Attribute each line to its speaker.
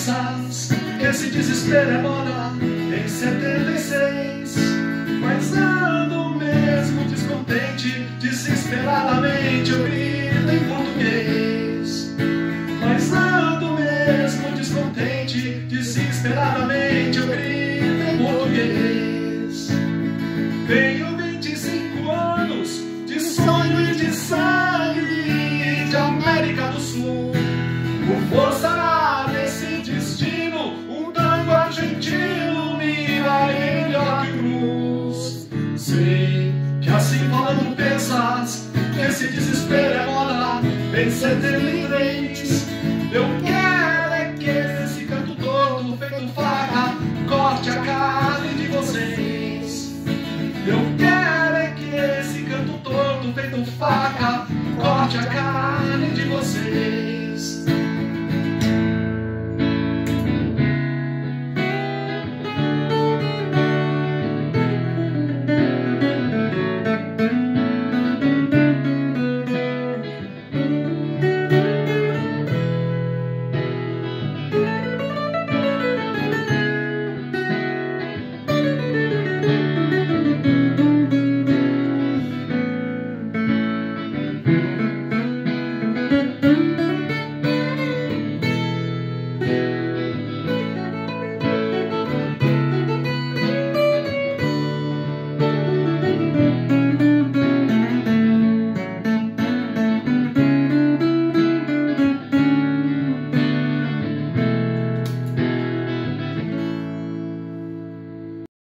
Speaker 1: pensas que esse desespero é moda em 76, mas ando mesmo descontente, desesperadamente eu grito em português. Mas ando mesmo descontente, desesperadamente eu grito em português. Tenho 25 anos de sonho e de sangue de América do Sul. Por força desse destino, um tango argentino me vai melhor que cruz. Sei que assim falando pensas que esse desespero é moda em 73,